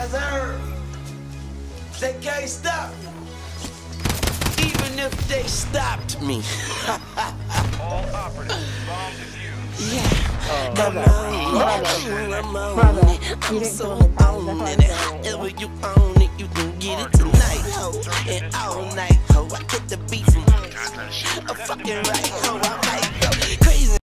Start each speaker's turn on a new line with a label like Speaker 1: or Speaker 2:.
Speaker 1: Yes, sir. They can't stop me. Even if they stopped me.
Speaker 2: All operatives, bomb defused.
Speaker 1: Yeah. I'm so on it. However you own it, you can get it tonight, ho. And all night, ho. I get the beat from a fucking right.